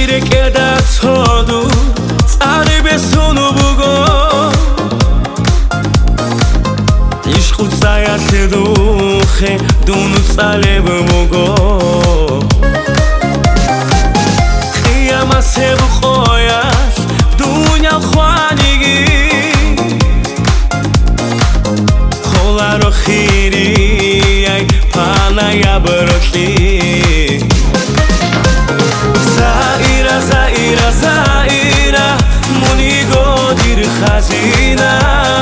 ირეკედა ცოდუ წარიბეს უნუბუგო იშხუცაია სედუხე დუნუ წალებმუგო ხიამასებ ყოიას დუნიალ ხვანიგი ხოლარო ხირი აი პანაია ბროთი Zaira, Zaira, Zaira, munigo dir khazina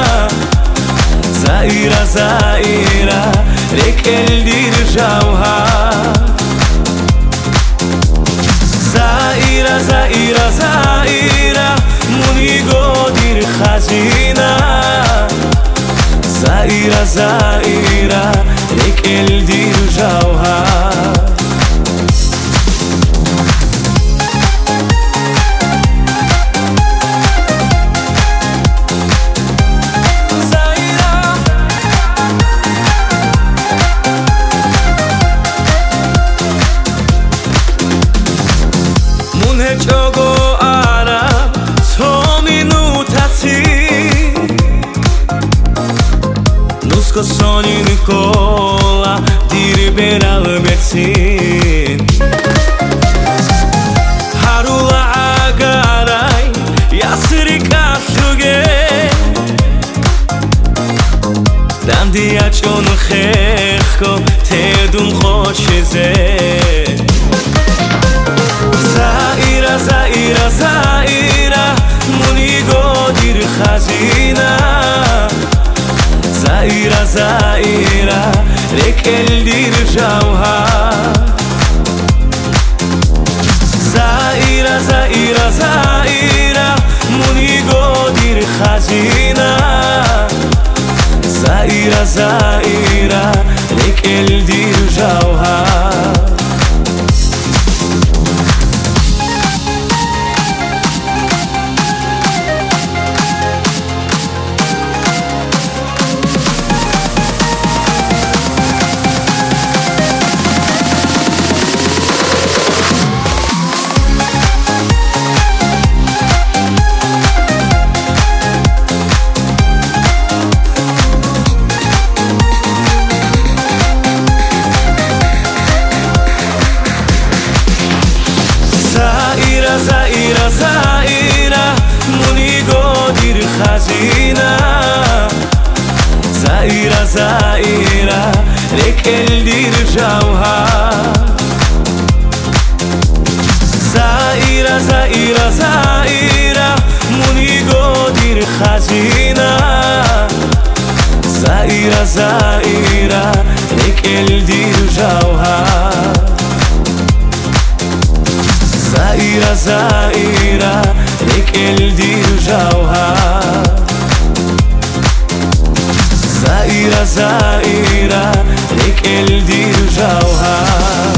Zaira, Zaira, rekel dir jawha Zaira, Zaira, Zaira, munigo dir khazina Zaira, Zaira, rekel dir jawha Soni Nicola diribera lmetsin Harula agaray yasrika suge Dandia chon khekho tedun khoshze Zaira, Zaira, Zaira munigo dir khazina Zaira, Zaira, rekel dir jawha Zaira, Zaira, Zaira, munigo dir khazina Zaira, Zaira, rekel dir jawha Zaira, Zaira, munigo dir khazina Zaira, Zaira, rekel dir jawha Zaira, Zaira, Zaira, munigo dir khazina Zaira, Zaira, rekel dir jawha Zaira, Zaira, rekel dir jawha Zaira, Zaira, rekel dir jawha